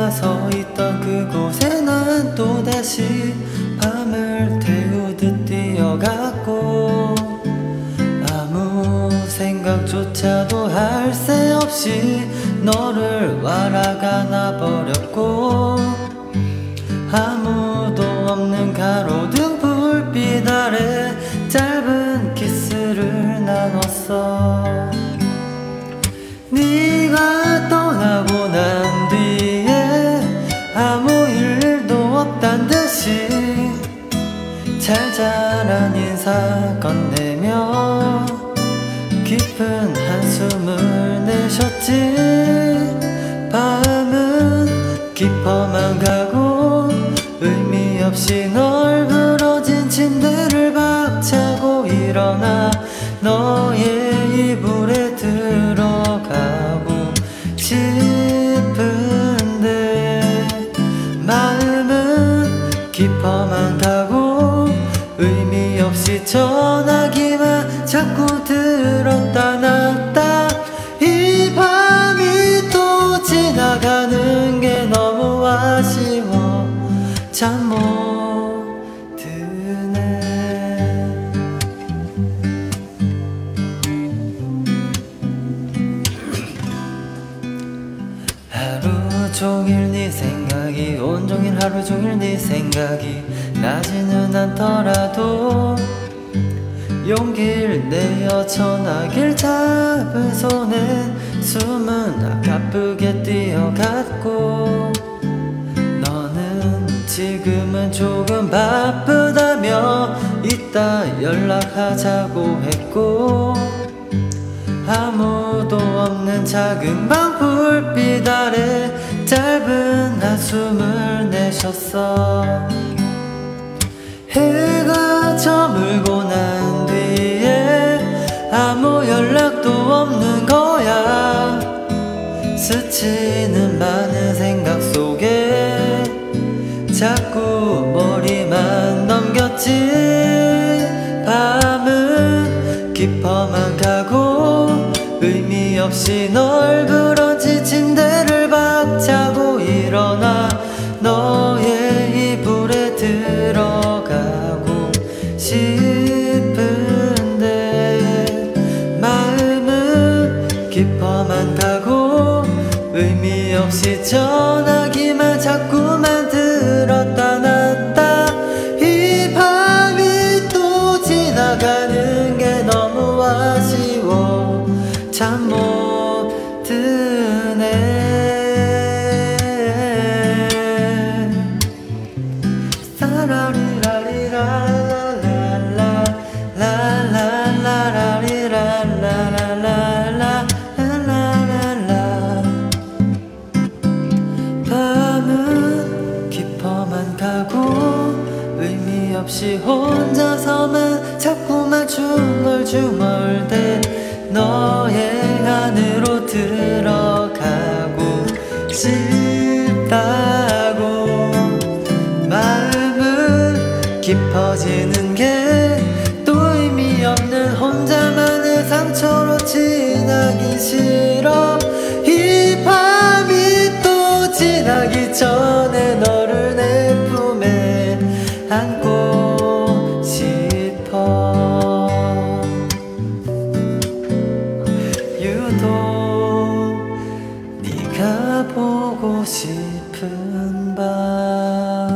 네가 서 있던 그곳에 난 또다시 밤을 태우듯 뛰어갔고 아무 생각조차도 할 새 없이 너를 알아가 놔버렸고 아무도 없는 가로등 불빛 아래 짧은 키스를 나눴어. 네가 떠나고 난 뒤에 아무 일도 없단 듯이 잘 자란 인사 건네며 깊은 한숨을 내셨지. 밤은 깊어만 가고 의미 없이 널브러진 침대를 박차고 일어나 너의 이불에 들어가고 싶은데 마음은 깊어만 가고 의미 없이 전화기만 자꾸 들었다 놨다. 이 밤이 또 지나가는 게 너무 아쉬워 잠 못 드네. 하루 종일 네 생각이 온종일 하루 종일 네 생각이 나지는 않더라도 용기를 내어 전화기를 잡은 손에 숨은 가쁘게 뛰어갔고 너는 지금은 조금 바쁘다며 이따 연락하자고 했고 아무도 없는 작은 방 불빛 아래 짧은 한숨을 내셨어. 해가 저물고 난 뒤에 아무 연락도 없는 거야. 스치는 많은 생각 속에 자꾸 머리만 넘겼지. 밤은 깊어만 가고 의미 없이 널브러진 침대를 박차고 일어나 너의 이불에 들어가고 싶은데 마음은 깊어만 가고 의미 없이 전화기만 자꾸만 들었다 놨다. 이 밤이 또 지나가는 게 너무 아쉬워 잠 못 드네. 밤은 깊어만 가고 의미 없이 혼자서만 자꾸만 중얼중얼대 너의 안으로 들어가고 싶다고. 마음은 깊어지는 게 또 의미 없는 혼자만의 상처로 지나기 싫어. 이 밤이 또 지나기 전에 너를 내 품에 안고 싶어. 유독 네가 보고 싶은 밤.